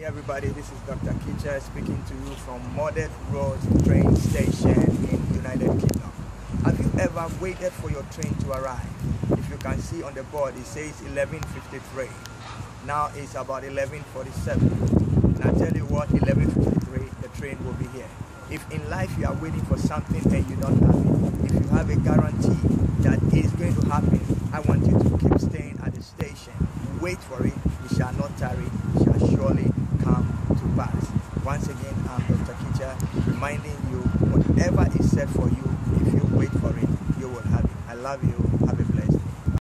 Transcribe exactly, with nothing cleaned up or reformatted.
Hey everybody, this is Doctor Kicha speaking to you from Modern Road train station in United Kingdom. Have you ever waited for your train to arrive? If you can see on the board, it says eleven fifty-three. Now it's about eleven forty-seven. And I tell you what, eleven fifty-three, the train will be here. If in life you are waiting for something and you don't have it, if you have a guarantee that it is going to happen, I want you to keep staying at the station. Wait for it, it shall not tarry, it shall surely come to pass. Once again, I'm Doctor Kicha, reminding you, whatever is set for you, if you wait for it, you will have it. I love you.